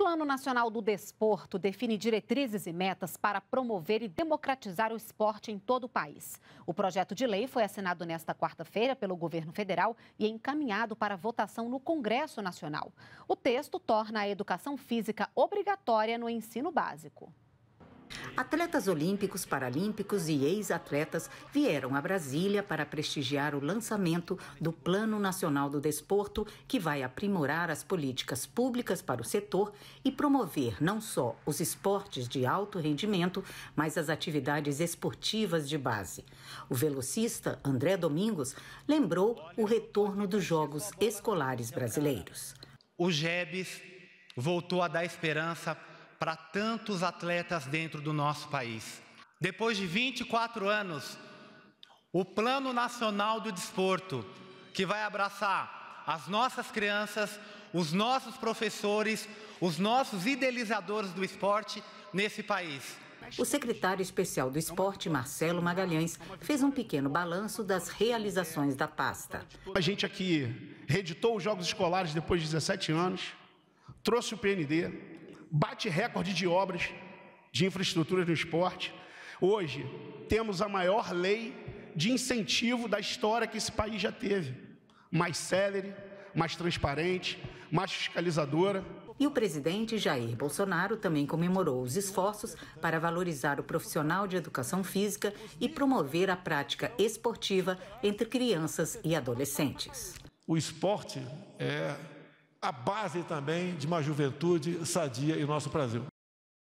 Plano Nacional do Desporto define diretrizes e metas para promover e democratizar o esporte em todo o país. O projeto de lei foi assinado nesta quarta-feira pelo governo federal e é encaminhado para votação no Congresso Nacional. O texto torna a educação física obrigatória no ensino básico. Atletas olímpicos, paralímpicos e ex-atletas vieram a Brasília para prestigiar o lançamento do Plano Nacional do Desporto, que vai aprimorar as políticas públicas para o setor e promover não só os esportes de alto rendimento, mas as atividades esportivas de base. O velocista André Domingos lembrou o retorno dos Jogos Escolares Brasileiros. O GEBS voltou a dar esperança para tantos atletas dentro do nosso país. Depois de 24 anos, o Plano Nacional do Desporto, que vai abraçar as nossas crianças, os nossos professores, os nossos idealizadores do esporte nesse país. O secretário especial do esporte, Marcelo Magalhães, fez um pequeno balanço das realizações da pasta. A gente aqui reeditou os Jogos Escolares depois de 17 anos, trouxe o PND, bate recorde de obras de infraestrutura no esporte. Hoje, temos a maior lei de incentivo da história que esse país já teve. Mais célere, mais transparente, mais fiscalizadora. E o presidente Jair Bolsonaro também comemorou os esforços para valorizar o profissional de educação física e promover a prática esportiva entre crianças e adolescentes. O esporte é a base também de uma juventude sadia em nosso Brasil.